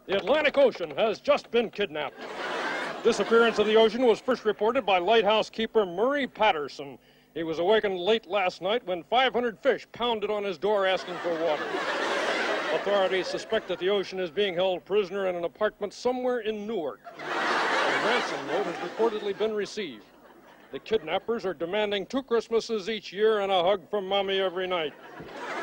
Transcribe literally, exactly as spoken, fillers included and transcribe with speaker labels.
Speaker 1: The Atlantic Ocean has just been kidnapped. Disappearance of the ocean was first reported by lighthouse keeper Murray Patterson. He was awakened late last night when five hundred fish pounded on his door asking for water. Authorities suspect that the ocean is being held prisoner in an apartment somewhere in Newark. A ransom note has reportedly been received. The kidnappers are demanding two Christmases each year and a hug from Mommy every night.